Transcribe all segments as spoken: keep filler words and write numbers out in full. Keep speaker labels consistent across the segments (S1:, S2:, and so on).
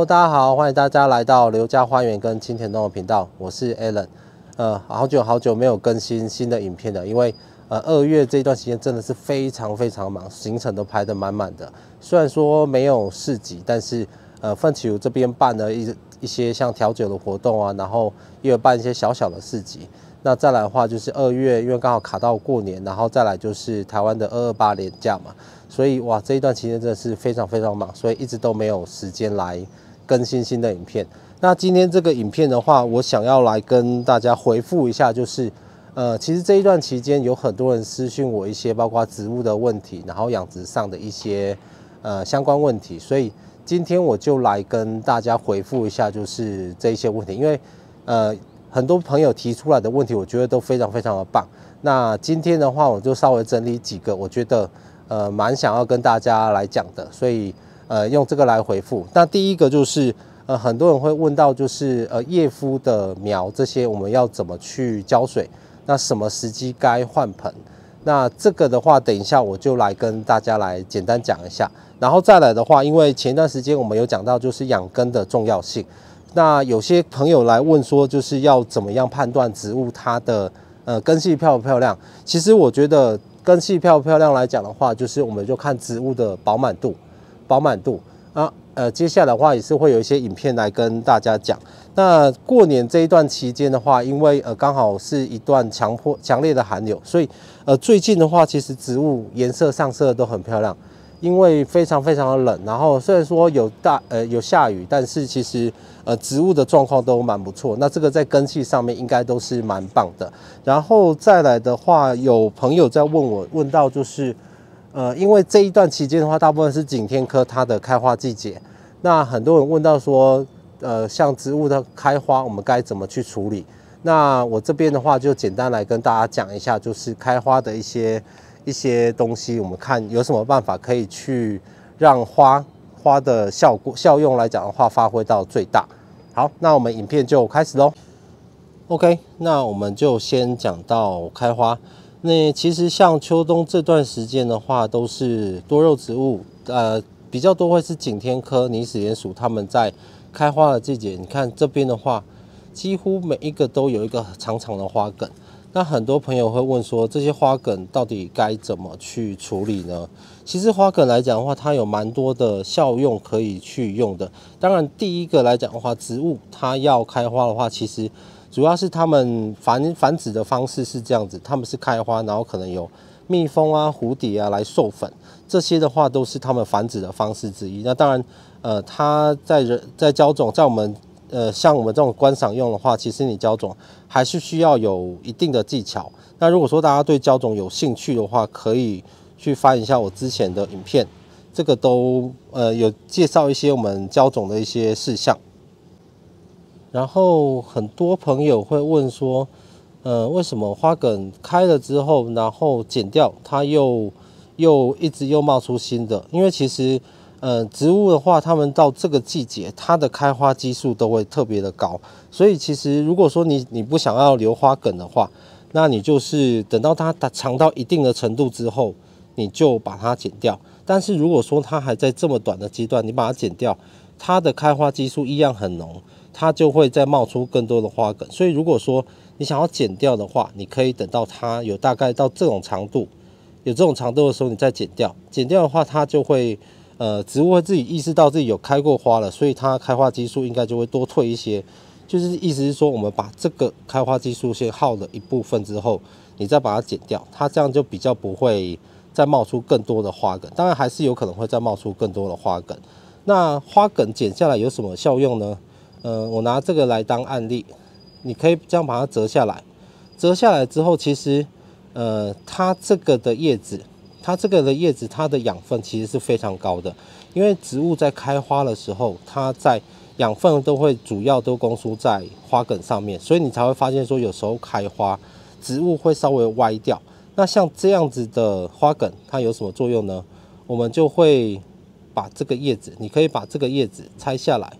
S1: Hello， 大家好，欢迎大家来到刘家花园跟青田农的频道，我是 Alan。呃，好久好久没有更新新的影片了，因为呃二月这一段时间真的是非常非常忙，行程都排得满满的。虽然说没有市集，但是呃奋起湖这边办了一一些像调酒的活动啊，然后也有办一些小小的市集。那再来的话就是二月，因为刚好卡到过年，然后再来就是台湾的二二八连假嘛，所以哇这一段期间真的是非常非常忙，所以一直都没有时间来更新新的影片。那今天这个影片的话，我想要来跟大家回复一下，就是呃，其实这一段期间有很多人私讯我一些包括植物的问题，然后养殖上的一些呃相关问题，所以今天我就来跟大家回复一下，就是这一些问题，因为呃很多朋友提出来的问题，我觉得都非常非常的棒。那今天的话，我就稍微整理几个，我觉得呃蛮想要跟大家来讲的，所以呃用这个来回复。那第一个就是呃很多人会问到，就是呃叶夫的苗这些我们要怎么去浇水？那什么时机该换盆？那这个的话，等一下我就来跟大家来简单讲一下。然后再来的话，因为前一段时间我们有讲到就是养根的重要性。那有些朋友来问说，就是要怎么样判断植物它的呃根系漂不漂亮？其实我觉得根系漂不漂亮来讲的话，就是我们就看植物的饱满度，饱满度啊。呃，接下来的话也是会有一些影片来跟大家讲。那过年这一段期间的话，因为呃刚好是一段强迫强烈的寒流，所以呃最近的话，其实植物颜色上色都很漂亮。因为非常非常的冷，然后虽然说有大呃有下雨，但是其实呃植物的状况都蛮不错。那这个在根系上面应该都是蛮棒的。然后再来的话，有朋友在问我问到就是呃因为这一段期间的话，大部分是景天科它的开花季节。那很多人问到说呃像植物的开花，我们该怎么去处理？那我这边的话就简单来跟大家讲一下，就是开花的一些。一些东西，我们看有什么办法可以去让花花的效果效用来讲的话，发挥到最大。好，那我们影片就开始喽。OK， 那我们就先讲到开花。那其实像秋冬这段时间的话，都是多肉植物，呃，比较多会是景天科、拟死鼹属它们在开花的季节。你看这边的话，几乎每一个都有一个长长的花梗。那很多朋友会问说，这些花梗到底该怎么去处理呢？其实花梗来讲的话，它有蛮多的效用可以去用的。当然，第一个来讲的话，植物它要开花的话，其实主要是它们繁繁殖的方式是这样子，它们是开花，然后可能有蜜蜂啊、蝴蝶啊来授粉，这些的话都是它们繁殖的方式之一。那当然，呃，它在人在浇种，在我们呃，像我们这种观赏用的话，其实你浇种还是需要有一定的技巧。那如果说大家对浇种有兴趣的话，可以去翻一下我之前的影片，这个都呃有介绍一些我们浇种的一些事项。然后很多朋友会问说，呃，为什么花梗开了之后，然后剪掉，它又又一直又冒出新的？因为其实。呃，植物的话，它们到这个季节，它的开花基数都会特别的高，所以其实如果说你你不想要留花梗的话，那你就是等到它长到一定的程度之后，你就把它剪掉。但是如果说它还在这么短的阶段，你把它剪掉，它的开花基数一样很浓，它就会再冒出更多的花梗。所以如果说你想要剪掉的话，你可以等到它有大概到这种长度，有这种长度的时候，你再剪掉。剪掉的话，它就会。呃，植物会自己意识到自己有开过花了，所以它开花基数应该就会多退一些。就是意思是说，我们把这个开花基数先耗了一部分之后，你再把它剪掉，它这样就比较不会再冒出更多的花梗。当然还是有可能会再冒出更多的花梗。那花梗剪下来有什么效用呢？呃，我拿这个来当案例，你可以这样把它折下来。折下来之后，其实呃，它这个的叶子。它这个的叶子，它的养分其实是非常高的，因为植物在开花的时候，它在养分都会主要都供输在花梗上面，所以你才会发现说有时候开花，植物会稍微歪掉。那像这样子的花梗，它有什么作用呢？我们就会把这个叶子，你可以把这个叶子拆下来，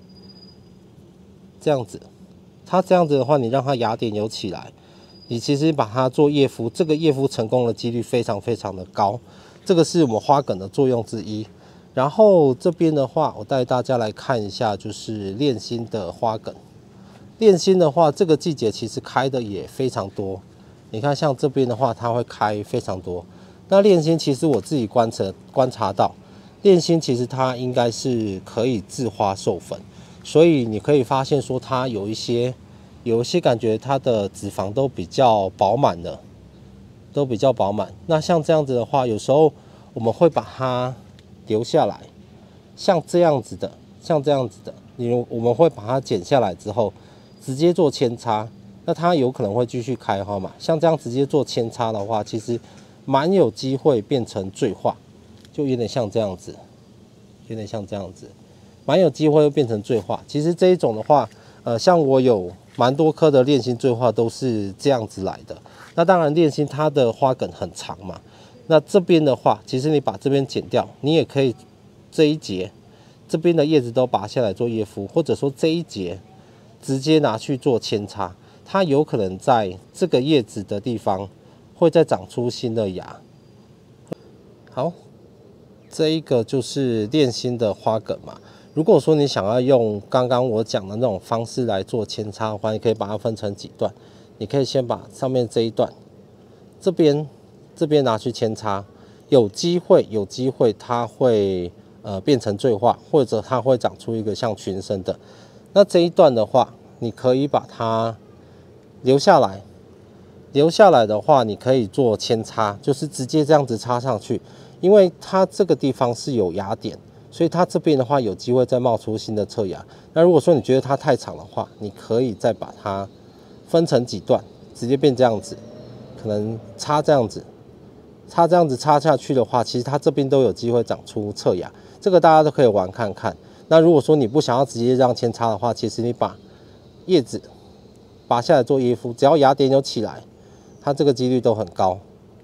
S1: 这样子，它这样子的话，你让它芽点有起来。你其实把它做叶敷，这个叶敷成功的几率非常非常的高，这个是我们花梗的作用之一。 然后这边的话，我带大家来看一下，就是恋心的花梗。恋心的话，这个季节其实开的也非常多。你看，像这边的话，它会开非常多。那恋心其实我自己观察观察到，恋心其实它应该是可以自花授粉，所以你可以发现说它有一些有一些感觉它的脂肪都比较饱满的，都比较饱满。那像这样子的话，有时候我们会把它留下来，像这样子的，像这样子的，你我们会把它剪下来之后，直接做扦插。那它有可能会继续开花嘛？像这样直接做扦插的话，其实蛮有机会变成醉化，就有点像这样子，有点像这样子，蛮有机会会变成醉化。其实这一种的话，呃，像我有蛮多颗的恋心醉化都是这样子来的。那当然恋心它的花梗很长嘛，那这边的话，其实你把这边剪掉，你也可以这一节这边的叶子都拔下来做叶敷，或者说这一节直接拿去做扦插。它有可能在这个叶子的地方会再长出新的芽。好，这一个就是恋心的花梗嘛。如果说你想要用刚刚我讲的那种方式来做扦插的话，你可以把它分成几段。你可以先把上面这一段，这边这边拿去扦插，有机会有机会它会呃变成醉化，或者它会长出一个像群生的。那这一段的话，你可以把它留下来，留下来的话，你可以做扦插，就是直接这样子插上去，因为它这个地方是有芽点，所以它这边的话有机会再冒出新的侧芽。那如果说你觉得它太长的话，你可以再把它分成几段，直接变这样子，可能插这样子，插这样子插下去的话，其实它这边都有机会长出侧芽，这个大家都可以玩看看。那如果说你不想要直接这样扦插的话，其实你把叶子拔下来做叶敷，只要芽点有起来，它这个几率都很高。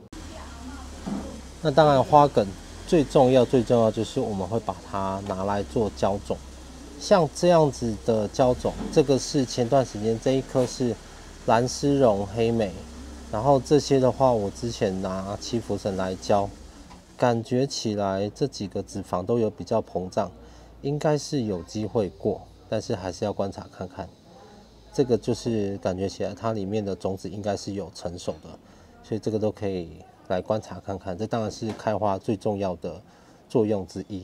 S1: 那当然，花梗最重要最重要就是我们会把它拿来做浇种，像这样子的浇种，这个是前段时间这一颗是蓝丝绒黑莓，然后这些的话，我之前拿七福神来浇，感觉起来这几个脂肪都有比较膨胀，应该是有机会过，但是还是要观察看看。这个就是感觉起来它里面的种子应该是有成熟的，所以这个都可以来观察看看。这当然是开花最重要的作用之一。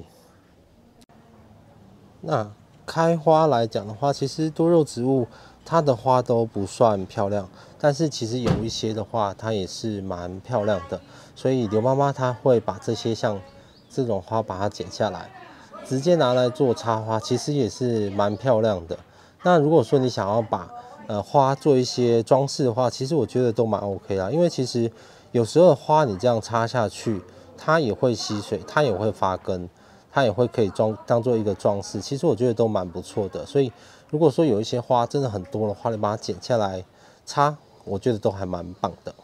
S1: 那开花来讲的话，其实多肉植物它的花都不算漂亮，但是其实有一些的话，它也是蛮漂亮的。所以刘妈妈她会把这些像这种花把它剪下来，直接拿来做插花，其实也是蛮漂亮的。那如果说你想要把呃花做一些装饰的话，其实我觉得都蛮 OK 啦。因为其实有时候花你这样插下去，它也会吸水，它也会发根，它也会可以装当做一个装饰。其实我觉得都蛮不错的。所以如果说有一些花真的很多的话，你把它剪下来插，我觉得都还蛮棒的。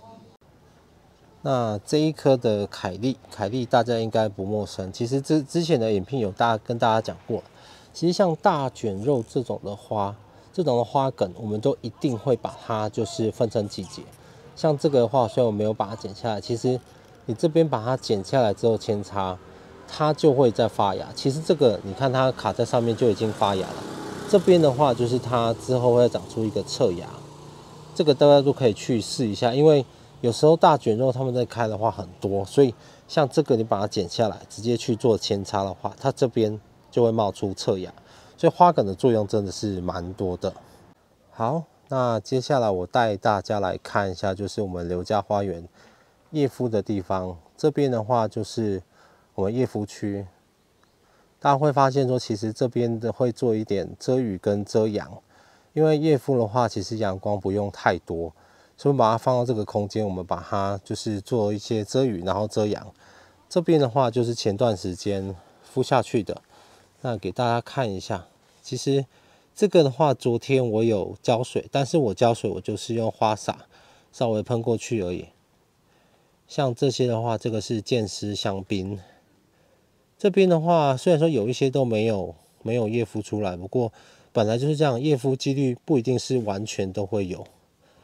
S1: 那这一颗的凯利，凯利大家应该不陌生。其实之之前的影片有大跟大家讲过。其实像大卷肉这种的花，这种的花梗，我们都一定会把它就是分成几节。像这个的话，虽然我没有把它剪下来，其实你这边把它剪下来之后扦插，它就会再发芽。其实这个你看它卡在上面就已经发芽了。这边的话就是它之后会长出一个侧芽，这个大家都可以去试一下，因为有时候大卷肉它们在开的话很多，所以像这个你把它剪下来，直接去做扦插的话，它这边就会冒出侧芽，所以花梗的作用真的是蛮多的。好，那接下来我带大家来看一下，就是我们刘家花园叶敷的地方。这边的话就是我们叶敷区，大家会发现说，其实这边的会做一点遮雨跟遮阳，因为叶敷的话，其实阳光不用太多，所以我们把它放到这个空间，我们把它就是做一些遮雨，然后遮阳。这边的话就是前段时间敷下去的。那给大家看一下，其实这个的话，昨天我有浇水，但是我浇水我就是用花洒稍微喷过去而已。像这些的话，这个是剑丝香槟。这边的话，虽然说有一些都没有没有叶敷出来，不过本来就是这样，叶敷几率不一定是完全都会有。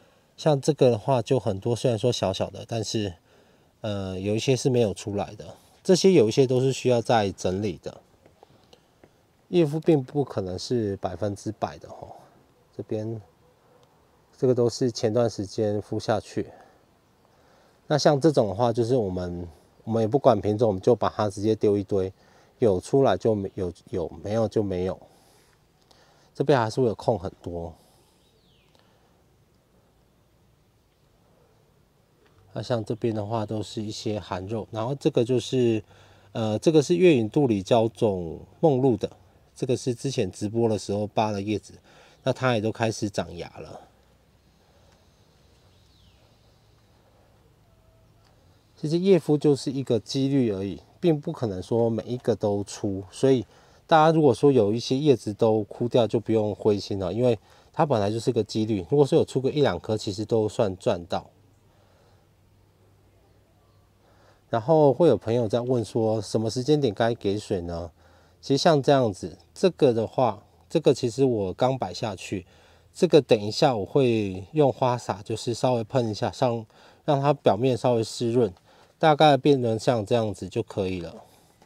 S1: 像这个的话就很多，虽然说小小的，但是呃有一些是没有出来的。 这些有一些都是需要再整理的。叶肤并不可能是百分之百的哦，这边这个都是前段时间敷下去。那像这种的话，就是我们我们也不管品种，我们就把它直接丢一堆，有出来就没有，有没有就没有。这边还是会有空很多。那像这边的话，都是一些含肉，然后这个就是，呃，这个是月影杜里胶种梦露的，这个是之前直播的时候扒了叶子，那它也都开始长芽了。其实叶肤就是一个几率而已，并不可能说每一个都出，所以大家如果说有一些叶子都枯掉，就不用灰心了，因为它本来就是个几率。如果说有出个一两颗，其实都算赚到。然后会有朋友在问说，什么时间点该给水呢？其实像这样子，这个的话，这个其实我刚摆下去，这个等一下我会用花洒，就是稍微喷一下，上让它表面稍微湿润，大概变成像这样子就可以了。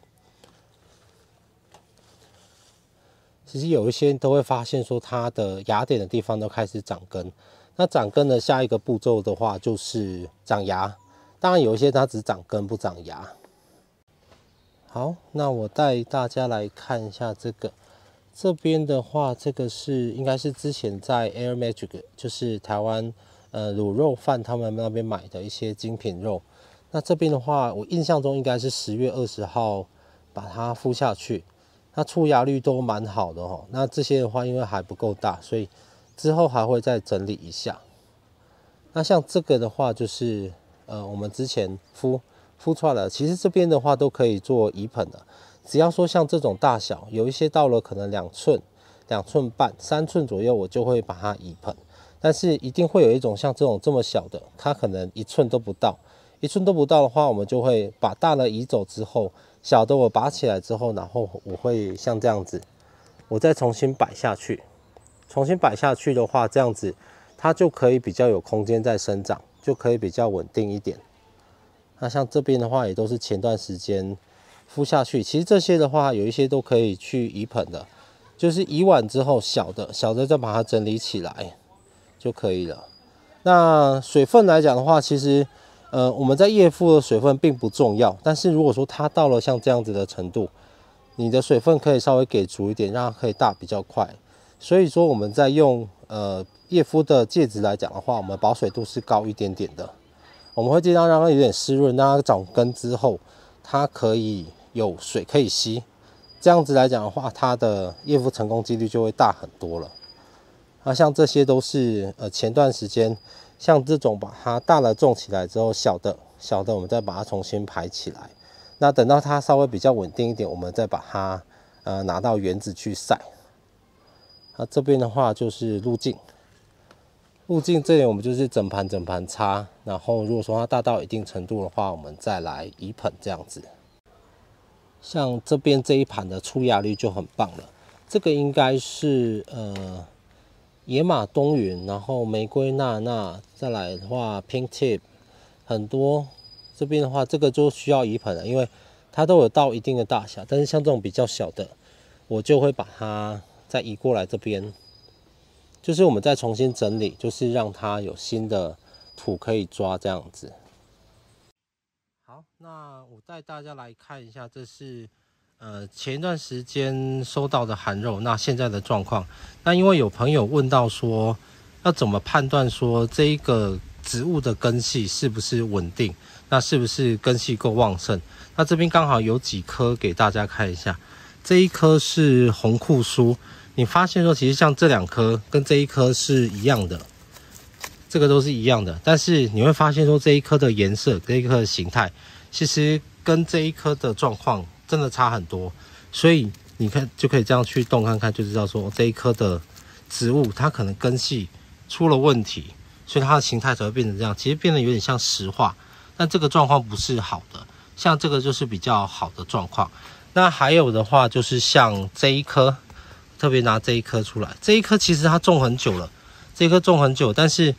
S1: 其实有一些都会发现说，它的芽点的地方都开始长根。那长根的下一个步骤的话，就是长芽。当然有一些它只长根不长芽。好，那我带大家来看一下这个。这边的话，这个是应该是之前在 Air Magic， 就是台湾呃卤肉饭他们那边买的一些精品肉。那这边的话，我印象中应该是十月二十号把它敷下去，那出芽率都蛮好的哦。那这些的话，因为还不够大，所以之后还会再整理一下。那像这个的话，就是呃我们之前敷敷出来了，其实这边的话都可以做移盆的。只要说像这种大小，有一些到了可能两寸、两寸半、三寸左右，我就会把它移盆。但是一定会有一种像这种这么小的，它可能一寸都不到，一寸都不到的话，我们就会把大的移走之后，小的我拔起来之后，然后我会像这样子，我再重新摆下去。重新摆下去的话，这样子它就可以比较有空间在生长，就可以比较稳定一点。那像这边的话，也都是前段时间敷下去，其实这些的话，有一些都可以去移盆的，就是移完之后，小的小的再把它整理起来就可以了。那水分来讲的话，其实呃我们在叶敷的水分并不重要，但是如果说它到了像这样子的程度，你的水分可以稍微给足一点，让它可以大比较快。所以说我们在用呃叶敷的介质来讲的话，我们保水度是高一点点的，我们会尽量让它有点湿润，让它长根之后，它可以有水可以吸，这样子来讲的话，它的叶敷成功几率就会大很多了。那像这些都是呃前段时间，像这种把它大的种起来之后，小的小的我们再把它重新排起来。那等到它稍微比较稳定一点，我们再把它呃拿到园子去晒。那这边的话就是路径，路径这里我们就是整盘整盘插，然后如果说它大到一定程度的话，我们再来移盆这样子。像这边这一盘的出芽率就很棒了，这个应该是呃野马冬云，然后玫瑰娜娜，再来的话 Pink Tip， 很多。这边的话，这个就需要移盆了，因为它都有到一定的大小，但是像这种比较小的，我就会把它再移过来这边，就是我们再重新整理，就是让它有新的土可以抓这样子。好，那我带大家来看一下，这是呃前一段时间收到的含肉，那现在的状况。那因为有朋友问到说，要怎么判断说这一个植物的根系是不是稳定？那是不是根系够旺盛？那这边刚好有几颗给大家看一下，这一颗是红库苏，你发现说其实像这两颗跟这一颗是一样的，这个都是一样的，但是你会发现说这一颗的颜色、这一颗的形态，其实跟这一颗的状况真的差很多，所以你看就可以这样去动看看，就知道说这一颗的植物它可能根系出了问题，所以它的形态才会变成这样，其实变得有点像石化。但这个状况不是好的，像这个就是比较好的状况。那还有的话就是像这一颗，特别拿这一颗出来，这一颗其实它种很久了，这一颗种很久，但是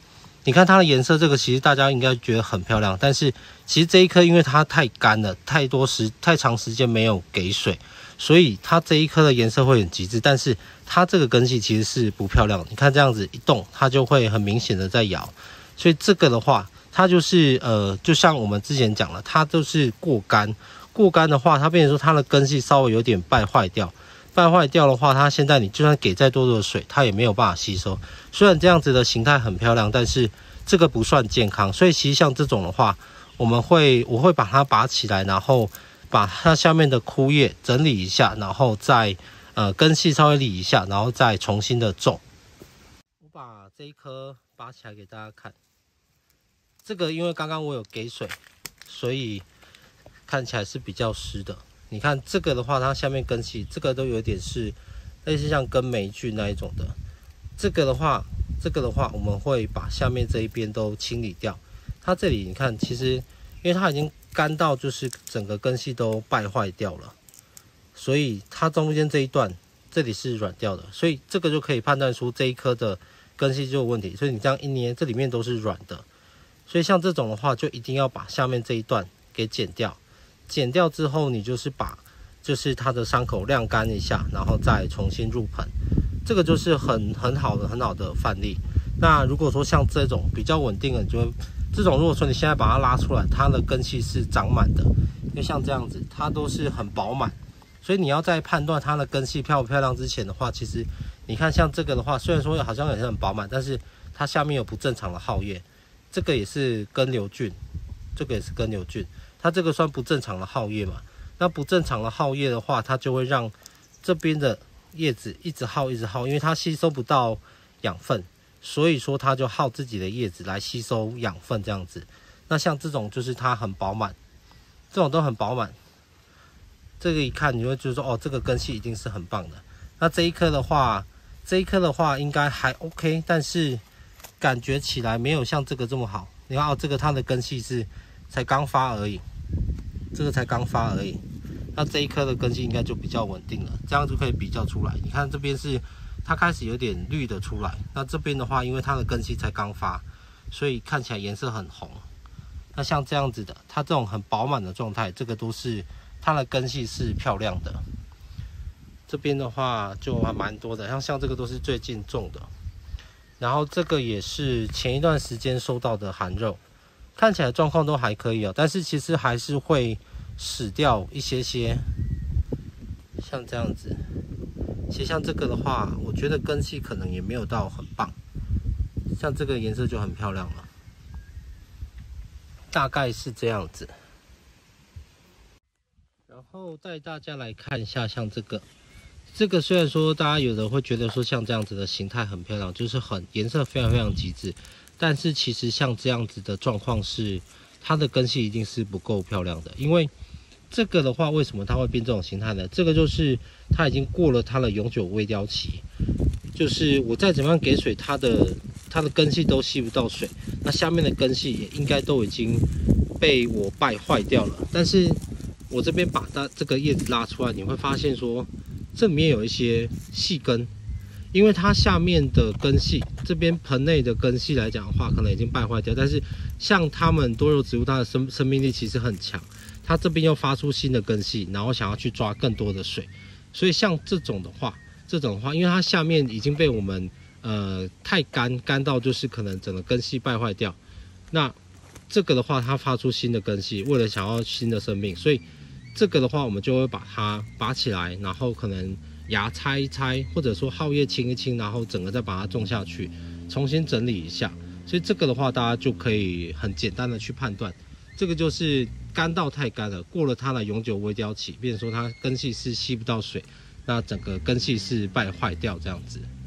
S1: 你看它的颜色，这个其实大家应该觉得很漂亮，但是其实这一颗因为它太干了，太多时太长时间没有给水，所以它这一颗的颜色会很极致，但是它这个根系其实是不漂亮的。你看这样子一动，它就会很明显的在摇，所以这个的话，它就是呃，就像我们之前讲了，它都是过干，过干的话，它变成说它的根系稍微有点败坏掉。败坏掉的话，它现在你就算给再多的水，它也没有办法吸收。虽然这样子的形态很漂亮，但是这个不算健康。所以其实像这种的话，我们会我会把它拔起来，然后把它下面的枯叶整理一下，然后再呃根系稍微理一下，然后再重新的种。我把这一颗拔起来给大家看。这个因为刚刚我有给水，所以看起来是比较湿的。你看这个的话，它下面根系这个都有点是类似像根霉菌那一种的。这个的话，这个的话，我们会把下面这一边都清理掉。它这里你看，其实因为它已经干到就是整个根系都败坏掉了，所以它中间这一段这里是软掉的，所以这个就可以判断出这一颗的根系就有问题。所以你这样一捏，这里面都是软的。所以像这种的话，就一定要把下面这一段给剪掉。剪掉之后，你就是把就是它的伤口晾干一下，然后再重新入盆，这个就是很很好的很好的范例。那如果说像这种比较稳定的，你就这种如果说你现在把它拉出来，它的根系是长满的，因为像这样子，它都是很饱满，所以你要在判断它的根系漂不漂亮之前的话，其实你看像这个的话，虽然说好像也是很饱满，但是它下面有不正常的耗叶，这个也是根瘤菌，这个也是根瘤菌。它这个算不正常的耗叶嘛？那不正常的耗叶的话，它就会让这边的叶子一直耗一直耗，因为它吸收不到养分，所以说它就耗自己的叶子来吸收养分这样子。那像这种就是它很饱满，这种都很饱满。这个一看你会觉得说，哦，这个根系一定是很棒的。那这一颗的话，这一颗的话应该还 OK， 但是感觉起来没有像这个这么好。你看哦，这个它的根系是才刚发而已。这个才刚发而已，那这一颗的根系应该就比较稳定了，这样就可以比较出来。你看这边是它开始有点绿的出来，那这边的话，因为它的根系才刚发，所以看起来颜色很红。那像这样子的，它这种很饱满的状态，这个都是它的根系是漂亮的。这边的话就还蛮多的，像像这个都是最近种的，然后这个也是前一段时间收到的含肉。看起来状况都还可以哦，但是其实还是会死掉一些些，像这样子。其实像这个的话，我觉得根系可能也没有到很棒，像这个颜色就很漂亮了，大概是这样子。然后带大家来看一下，像这个，这个虽然说大家有的会觉得说像这样子的形态很漂亮，就是很颜色非常非常极致。但是其实像这样子的状况是，它的根系一定是不够漂亮的，因为这个的话，为什么它会变这种形态呢？这个就是它已经过了它的永久微凋期，就是我再怎么样给水，它的它的根系都吸不到水，那下面的根系也应该都已经被我败坏掉了。但是我这边把它这个叶子拉出来，你会发现说，这里面有一些细根。因为它下面的根系，这边盆内的根系来讲的话，可能已经败坏掉。但是像它们多肉植物，它的生生命力其实很强，它这边又发出新的根系，然后想要去抓更多的水。所以像这种的话，这种的话，因为它下面已经被我们呃太干，干到就是可能整个根系败坏掉。那这个的话，它发出新的根系，为了想要新的生命，所以这个的话，我们就会把它拔起来，然后可能芽拆一拆，或者说耗叶清一清，然后整个再把它种下去，重新整理一下。所以这个的话，大家就可以很简单的去判断，这个就是干到太干了，过了它的永久微凋期，变成说它根系是吸不到水，那整个根系是败坏掉这样子。